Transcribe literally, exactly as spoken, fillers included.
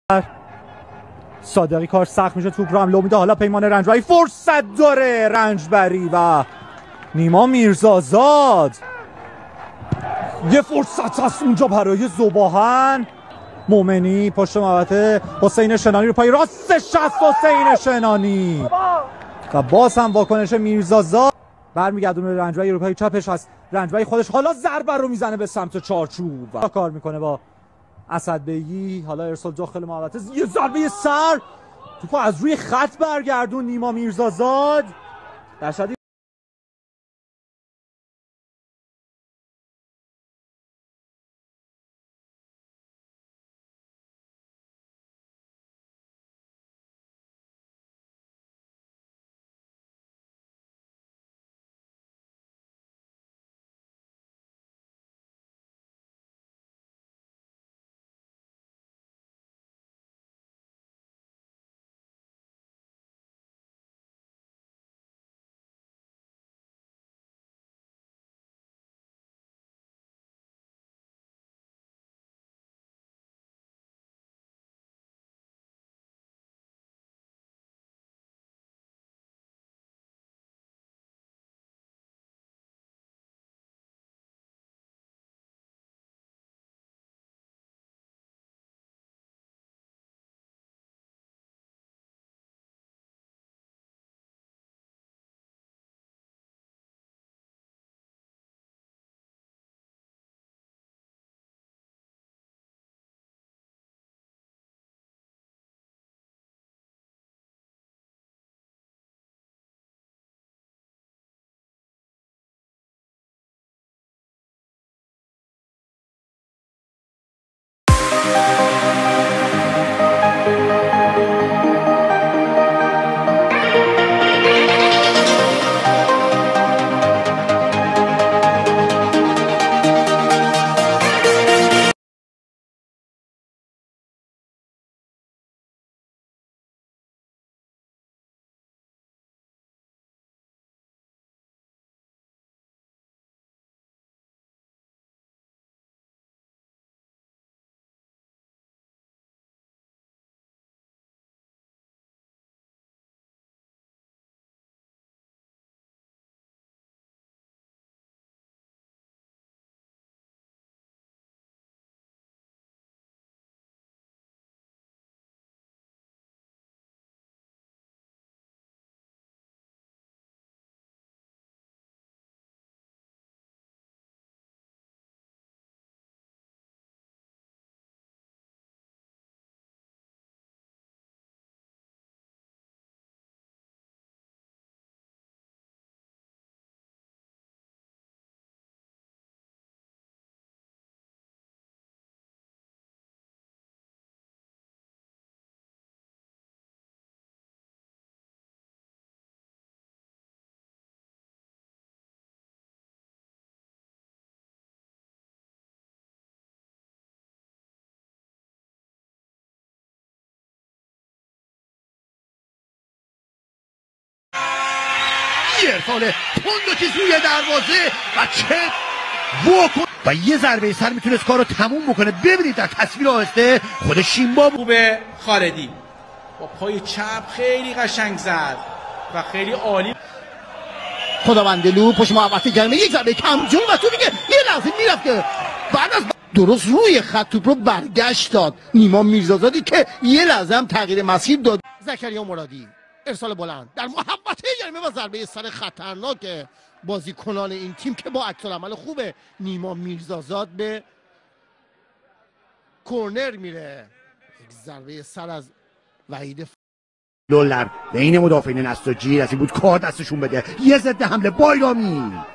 صادقی کار سخت میشه، توپ رو حمله میده. حالا پیمان رنجبری فرصت داره، رنجبری و نیما میرزازاد. یه فرصت هست اونجا برای ذوباهن. مومنی پشت محوطه، حسین شنانی رو پای راستش هست، حسین شنانی و باز هم واکنش میرزازاد. برمیگردونه رنجبری رو پای چپش هست، رنجبری خودش حالا ضربه رو میزنه به سمت چارچوب و کار میکنه با اسدبیگی. حالا ارسال داخل محوطه، یه ضربه سر، توپو از روی خط برگردون نیما میرزازاد. در شدی ارسال تند و تیز روی دروازه و چه واکن و یه ضربه سر میتونست کار رو تموم بکنه. ببینید در تصویر آهسته خود شیمبا خوبه خالدی با پای چپ خیلی قشنگ زد و خیلی عالی. خداوندلو پشت محوطه گرمه یک ضربه کمجون و تو دیگه یه لحظه میرفت که بعد از درست روی خط توپ رو برگشت داد نیما میرزازادی که یه لحظه هم تغییر مسیر داد. زکریا مرادی ارسال بلند در محوطه گرمه و ضربه سر خطرناک بازیکنان این تیم که با عکس‌العمل خوبه. نیما میرزازاد به کورنر میره، یک ضربه سر از وحید لولر بین مدافعین نساجی از این بود کار دستشون بده. یه ضد حمله بایرامی